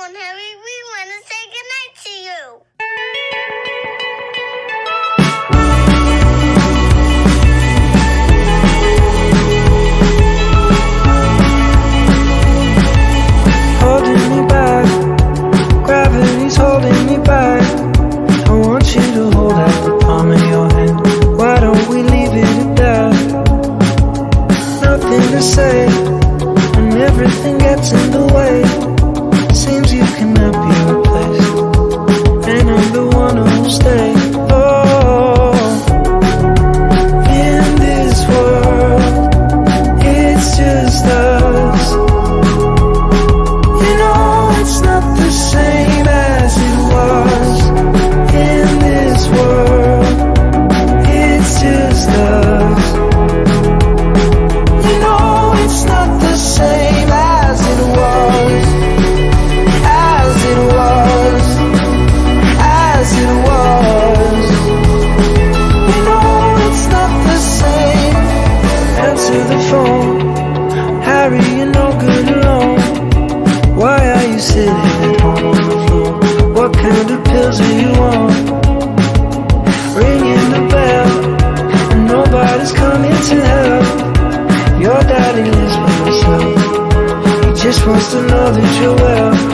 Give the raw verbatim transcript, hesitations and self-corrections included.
phone, Harry. We want to say goodnight to you. Holding me back, gravity's holding me back. I want you to hold out the palm of your hand. Why don't we leave it at that? Nothing to say, and everything gets in the way. Seems you cannot be replaced, and I'm the one who'll stay. Oh, in this world, it's just us. You know it's not the same as it was. In this world, it's just us. You know it's not the same as it was. As it was. As it was. You know it's not the same. Answer the phone, Harry, you're no good alone. Why are you sitting at home on the floor? What kind of pills do you want? Ringing the bell, and nobody's coming to help. Your daddy lives by himself. He just wants to know that you're well.